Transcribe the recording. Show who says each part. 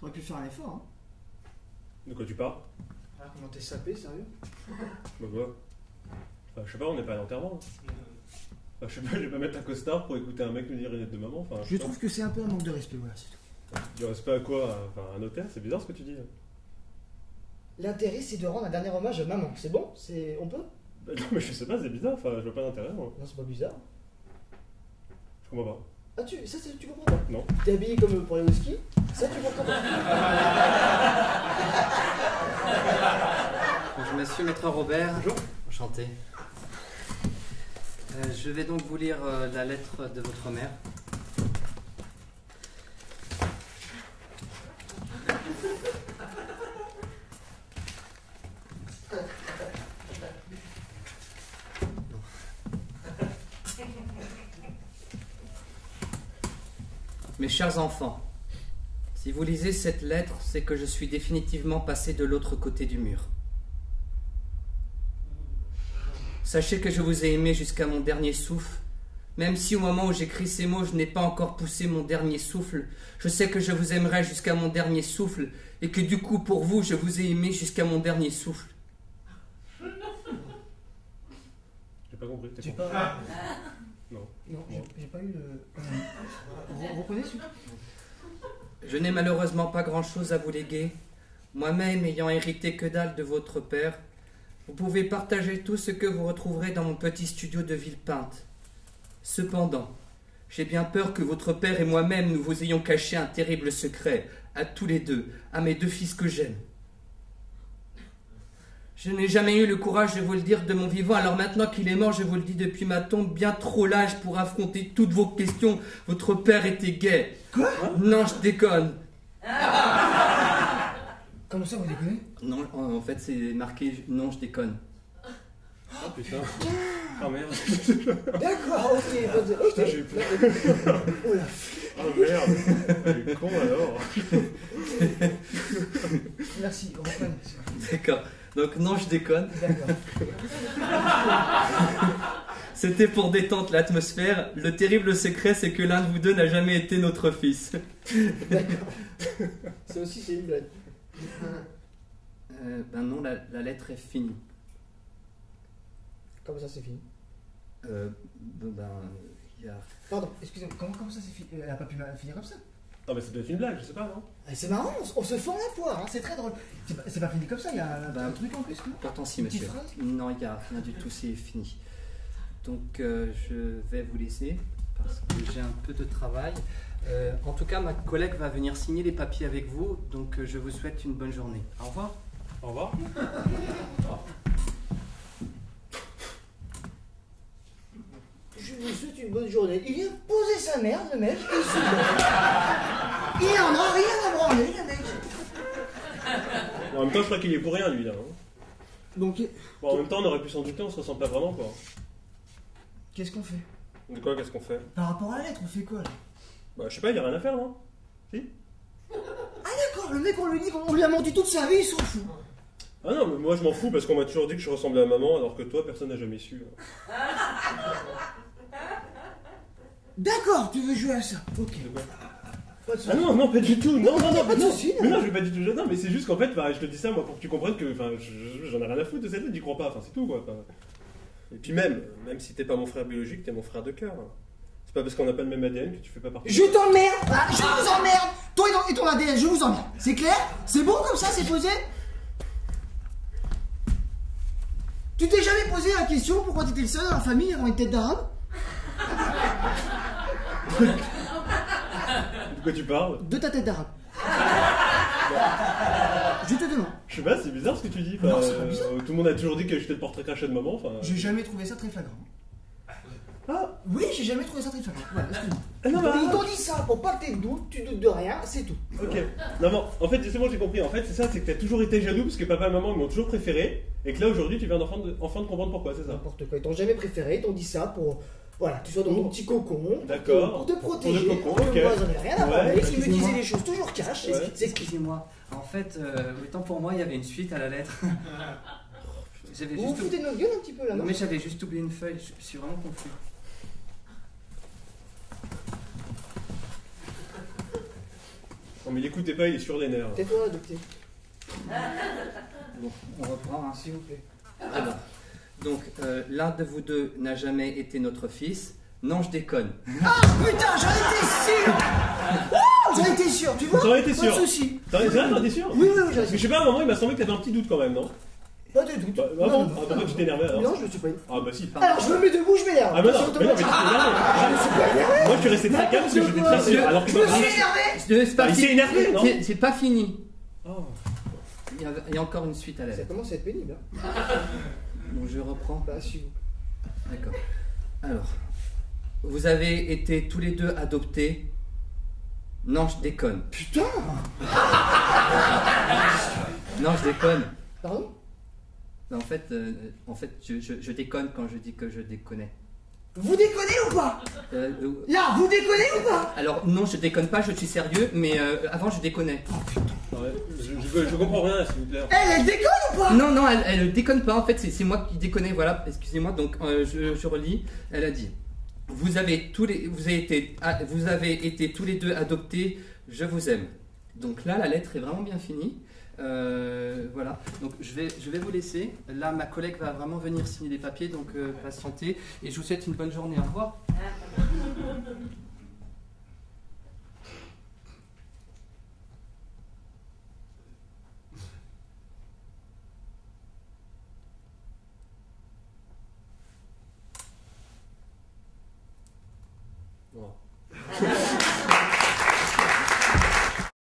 Speaker 1: T'aurais pu faire un effort, hein.
Speaker 2: De quoi tu parles?
Speaker 1: Ah, comment t'es sapé, sérieux?
Speaker 2: Bah quoi? Enfin, je sais pas, on n'est pas à l'enterrement. Enfin, je sais pas, je vais pas mettre un costard pour écouter un mec nous dire une lettre de maman. Enfin,
Speaker 1: Je trouve que c'est un peu un manque de respect, voilà, c'est tout.
Speaker 2: Du respect à quoi? Enfin, un notaire? C'est bizarre ce que tu dis.
Speaker 1: L'intérêt, c'est de rendre un dernier hommage à maman. C'est bon? On peut?
Speaker 2: Bah, non, mais je sais pas, c'est bizarre. Enfin, je vois pas d'intérêt, moi.
Speaker 1: Non, c'est pas bizarre.
Speaker 2: Je comprends pas.
Speaker 1: Ah, ça, tu comprends pas?
Speaker 2: Non.
Speaker 1: T'es habillé comme pour aller au ski? Ça, tu comprends pas?
Speaker 3: Bonjour monsieur, maître Robert.
Speaker 2: Bonjour.
Speaker 3: Enchanté. Je vais donc vous lire la lettre de votre mère. Mes chers enfants, si vous lisez cette lettre, c'est que je suis définitivement passé de l'autre côté du mur. Sachez que je vous ai aimé jusqu'à mon dernier souffle. Même si au moment où j'écris ces mots, je n'ai pas encore poussé mon dernier souffle, je sais que je vous aimerai jusqu'à mon dernier souffle, et que du coup, pour vous, je vous ai aimé jusqu'à mon dernier souffle.
Speaker 2: J'ai pas compris.
Speaker 1: J'ai pas...
Speaker 2: Non.
Speaker 1: Non, j'ai pas eu le... Reconnais celui-là?
Speaker 3: Je n'ai malheureusement pas grand-chose à vous léguer. Moi-même ayant hérité que dalle de votre père, vous pouvez partager tout ce que vous retrouverez dans mon petit studio de Villepinte. Cependant, j'ai bien peur que votre père et moi-même nous vous ayons caché un terrible secret, à tous les deux, à mes deux fils que j'aime. Je n'ai jamais eu le courage de vous le dire de mon vivant, alors maintenant qu'il est mort, je vous le dis depuis ma tombe, bien trop l'âge pour affronter toutes vos questions. Votre père était gay.
Speaker 1: Quoi?
Speaker 3: Non, je déconne.
Speaker 1: Comment ça, vous déconnez?
Speaker 3: Non, en fait, c'est marqué « Non, je déconne ».
Speaker 2: Oh putain. Oh merde.
Speaker 1: D'accord, ok.
Speaker 2: Putain, j'ai eu peur. Oh merde. Il est con alors.
Speaker 1: Merci, on reprend.
Speaker 3: D'accord. Donc, non, je déconne.
Speaker 1: D'accord.
Speaker 3: C'était pour détendre l'atmosphère. Le terrible secret, c'est que l'un de vous deux n'a jamais été notre fils.
Speaker 1: D'accord. Ça aussi, c'est une blague.
Speaker 3: Ben non, la lettre est finie.
Speaker 1: Comment ça, c'est fini?
Speaker 3: Il y a...
Speaker 1: Pardon, excusez-moi, comment ça, c'est fini? Elle a pas pu finir comme ça?
Speaker 2: Non, mais c'est peut-être une blague, je sais pas, non?
Speaker 1: C'est marrant, on se fend la poire, hein, c'est très drôle. C'est pas fini comme ça, il y a un truc en plus, non?
Speaker 3: Pourtant, si,
Speaker 1: Une petite
Speaker 3: monsieur.
Speaker 1: phrase?
Speaker 3: Non, il n'y a rien du tout, c'est fini. Donc, je vais vous laisser parce que j'ai un peu de travail. En tout cas, ma collègue va venir signer les papiers avec vous, donc je vous souhaite une bonne journée. Au revoir.
Speaker 2: Au revoir.
Speaker 1: Je vous souhaite une bonne journée. Il vient poser sa merde, le mec, et il se barre. Il en a rien à branler, le mec.
Speaker 2: Bon, en même temps, je crois qu'il est pour rien, lui, là. Hein.
Speaker 1: Donc,
Speaker 2: Bon, en même temps, on aurait pu s'en douter, on se ressemble pas vraiment, quoi.
Speaker 1: qu'est-ce qu'on fait?
Speaker 2: De quoi, qu'est-ce qu'on fait?
Speaker 1: Par rapport à la lettre, on fait quoi, là?
Speaker 2: Bah, je sais pas, y a rien à faire, non? Si?
Speaker 1: Ah d'accord, le mec, on lui dit qu'on lui a menti toute sa vie, il s'en fout.
Speaker 2: Ah non, mais moi je m'en fous parce qu'on m'a toujours dit que je ressemblais à maman alors que toi personne n'a jamais su.
Speaker 1: D'accord, tu veux jouer à ça. Ok.
Speaker 2: De quoi?
Speaker 1: Pas de soucis.
Speaker 2: Ah non, non, pas du tout. Non,
Speaker 1: pas de soucis,
Speaker 2: Mais non, je vais pas du tout. Non, mais c'est juste qu'en fait, bah, je te dis ça moi pour que tu comprennes que j'en ai rien à foutre de cette lettre, j'y crois pas. Enfin, c'est tout quoi. Enfin, et puis même si t'es pas mon frère biologique, t'es mon frère de cœur. C'est pas parce qu'on n'a pas le même ADN que tu fais pas partie.
Speaker 1: Je t'emmerde. Ah, je vous emmerde. Toi et ton ADN, je vous emmerde. C'est clair? C'est bon comme ça, c'est posé? Tu t'es jamais posé la question pourquoi t'étais le seul dans la famille à avoir une tête d'arabe?
Speaker 2: De quoi tu parles?
Speaker 1: De ta tête d'arabe. Je te demande.
Speaker 2: Je sais pas, c'est bizarre ce que tu dis.
Speaker 1: Non, c'est pas bizarre.
Speaker 2: Tout le monde a toujours dit que j'étais le portrait craché de maman. Enfin.
Speaker 1: J'ai jamais trouvé ça très flagrant.
Speaker 2: Ah.
Speaker 1: Oui, j'ai jamais trouvé ça très flagrant. Voilà, excuse-moi.
Speaker 2: Ah non, bah,
Speaker 1: Ils t'ont dit ça pour pas que t'aies de doute, tu doutes de rien, c'est tout.
Speaker 2: Ok. Non, non, en fait, c'est bon, j'ai compris. En fait, c'est ça, c'est que t'as toujours été jaloux parce que papa et maman ils m'ont toujours préféré et que là aujourd'hui tu viens enfin de comprendre pourquoi, c'est ça?
Speaker 1: N'importe quoi, ils t'ont jamais préféré, ils t'ont dit ça pour. Voilà, tu sois dans ton petit cocon.
Speaker 2: D'accord.
Speaker 1: Pour te protéger.
Speaker 2: Pour le cocon, ok.
Speaker 1: Moi, j'en ai rien à voir
Speaker 2: Ouais,
Speaker 1: avec. Ils me
Speaker 3: excusez-moi.
Speaker 1: disaient les choses toujours cash.
Speaker 2: Ouais.
Speaker 3: Excusez-moi. En fait, autant pour moi, il y avait une suite à la lettre. J'avais
Speaker 1: Vous vous
Speaker 3: juste
Speaker 1: foutez de notre gueule un petit peu là,
Speaker 3: Non,
Speaker 1: non?
Speaker 3: mais j'avais juste oublié une feuille. Je suis vraiment confus.
Speaker 2: Non mais l'écoutez pas, il est sur les nerfs.
Speaker 1: Tais-toi, adopté.
Speaker 3: Bon, on reprend, hein.
Speaker 1: S'il vous plaît.
Speaker 3: Alors, donc, l'un de vous deux n'a jamais été notre fils. Non, je déconne.
Speaker 1: Ah putain, j'en étais sûr. Oh, j'en étais sûr, tu vois.
Speaker 2: T'en étais sûr.
Speaker 1: Pas de soucis.
Speaker 2: C'est vrai, t'en étais sûr?
Speaker 1: Oui, j'en
Speaker 2: Parce que
Speaker 1: étais
Speaker 2: je sais pas, à un moment il m'a semblé que t'avais un petit doute quand même, non?
Speaker 1: Pas de doute.
Speaker 2: Ah bon? Ah, pourquoi tu t'énervais alors?
Speaker 1: Non, je me suis pas dit.
Speaker 2: Ah bah si.
Speaker 1: Alors, je me mets debout, je m'énerve.
Speaker 2: Ah bah non,
Speaker 1: C'est
Speaker 2: mais non, mais tu
Speaker 1: automatique.
Speaker 2: t'es
Speaker 1: Je me suis pas énervé.
Speaker 2: Moi je suis resté très calme parce que j'étais très sûr. Alors que
Speaker 1: Je me suis énervé.
Speaker 3: C'est pas
Speaker 2: il s'est
Speaker 3: fini.
Speaker 2: énervé, non?
Speaker 3: C'est pas fini.
Speaker 2: Oh.
Speaker 3: Il y a encore une suite à la
Speaker 1: Ça
Speaker 3: lettre.
Speaker 1: commence à être pénible. Hein.
Speaker 3: Bon, je reprends.
Speaker 1: Bah, s'il vous plaît.
Speaker 3: D'accord. Alors, vous avez été tous les deux adoptés. Non, je déconne.
Speaker 1: Putain.
Speaker 3: Non, je déconne.
Speaker 1: Pardon?
Speaker 3: En fait, je déconne quand je dis que je déconnais.
Speaker 1: Vous déconnez ou pas? Là, vous déconnez ou pas?
Speaker 3: Alors, non, je déconne pas, je suis sérieux, mais avant, je déconnais.
Speaker 2: Ouais, je comprends rien, s'il vous plaît.
Speaker 1: Elle déconne ou pas?
Speaker 3: Non, non, elle déconne pas, en fait, c'est moi qui déconnais, voilà, excusez-moi, donc je relis. Elle a dit, vous avez été tous les deux adoptés, je vous aime. Donc là, la lettre est vraiment bien finie. Voilà, donc je vais vous laisser. Là, ma collègue va vraiment venir signer des papiers, donc patientez. Et je vous souhaite une bonne journée. Au revoir.